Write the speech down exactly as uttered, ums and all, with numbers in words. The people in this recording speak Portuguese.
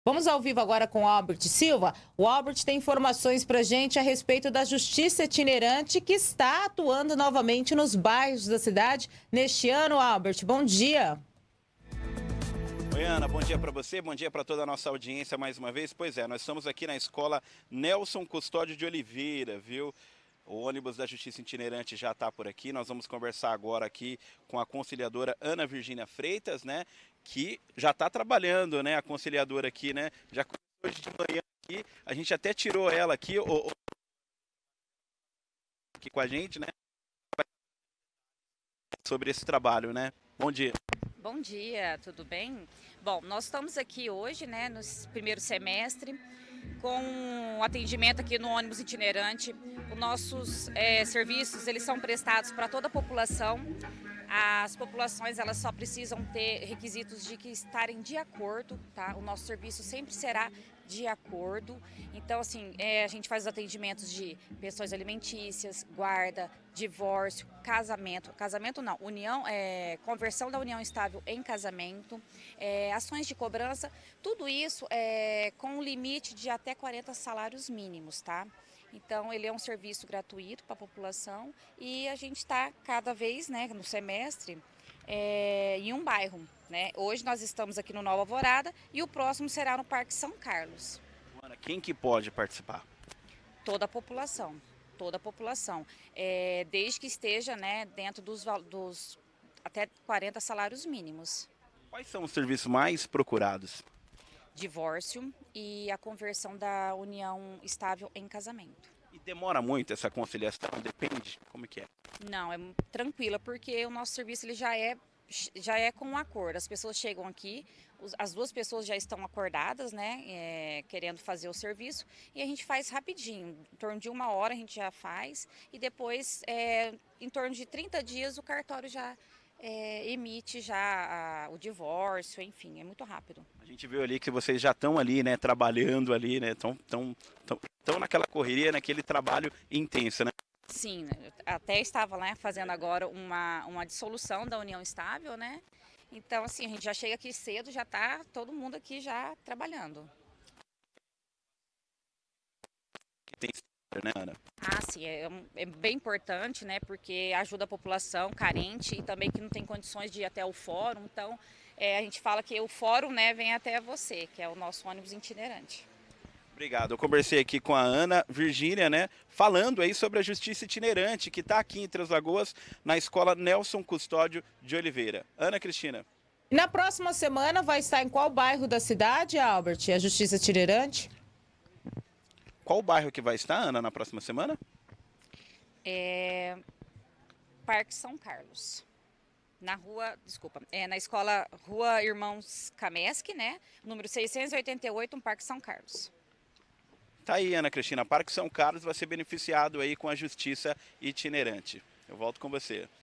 Vamos ao vivo agora com o Albert Silva. O Albert tem informações para a gente a respeito da Justiça Itinerante que está atuando novamente nos bairros da cidade neste ano. Albert, bom dia. Oi, Ana, bom dia para você, bom dia para toda a nossa audiência mais uma vez. Pois é, nós estamos aqui na escola Nelson Custódio de Oliveira, viu? O ônibus da Justiça Itinerante já está por aqui. Nós vamos conversar agora aqui com a conciliadora Ana Virgínia Freitas, né? Que já está trabalhando, né? A conciliadora aqui, né? Já começou hoje de manhã aqui. A gente até tirou ela aqui, o, o, aqui com a gente, né? Sobre esse trabalho, né? Bom dia. Bom dia, tudo bem? Bom, nós estamos aqui hoje, né, no primeiro semestre, com o atendimento aqui no ônibus itinerante. Os nossos é, serviços, eles são prestados para toda a população. As populações, elas só precisam ter requisitos de que estarem de acordo, tá? O nosso serviço sempre será de acordo. Então, assim, é, a gente faz os atendimentos de pensões alimentícias, guarda, divórcio, casamento. Casamento não, união, é, conversão da união estável em casamento, é, ações de cobrança, tudo isso é, com um limite de até quarenta salários mínimos, tá? Então, ele é um serviço gratuito para a população e a gente está cada vez, né, no semestre, é, em um bairro. Né? Hoje nós estamos aqui no Nova Alvorada e o próximo será no Parque São Carlos. Ana, quem que pode participar? Toda a população, toda a população, é, desde que esteja, né, dentro dos, dos até quarenta salários mínimos. Quais são os serviços mais procurados? Divórcio e a conversão da união estável em casamento. E demora muito essa conciliação? Depende? Como que é? Não, é tranquila, porque o nosso serviço ele já é, já é com um acordo. As pessoas chegam aqui, as duas pessoas já estão acordadas, né, é, querendo fazer o serviço, e a gente faz rapidinho, em torno de uma hora a gente já faz, e depois, é, em torno de trinta dias, o cartório já É, emite já a, o divórcio, enfim, é muito rápido. A gente viu ali que vocês já estão ali, né, trabalhando ali, né, estão tão, tão, tão naquela correria, naquele trabalho intenso, né? Sim, até estava, né, fazendo agora uma, uma dissolução da união estável, né? Então, assim, a gente já chega aqui cedo, já está todo mundo aqui já trabalhando. Tem, né, Ana? Ah, sim, é, é bem importante, né, porque ajuda a população carente e também que não tem condições de ir até o fórum. Então, é, a gente fala que o fórum, né, vem até você, que é o nosso ônibus itinerante. Obrigado. Eu conversei aqui com a Ana Virgínia, né, falando aí sobre a Justiça Itinerante, que está aqui em Três Lagoas, na escola Nelson Custódio de Oliveira. Ana Cristina. E na próxima semana vai estar em qual bairro da cidade, Albert, a Justiça Itinerante? Qual o bairro que vai estar, Ana, na próxima semana? É... Parque São Carlos. Na rua, desculpa, é na escola Rua Irmãos Kamesky, né? Número seiscentos e oitenta e oito, no Parque São Carlos. Tá aí, Ana Cristina. Parque São Carlos vai ser beneficiado aí com a Justiça Itinerante. Eu volto com você.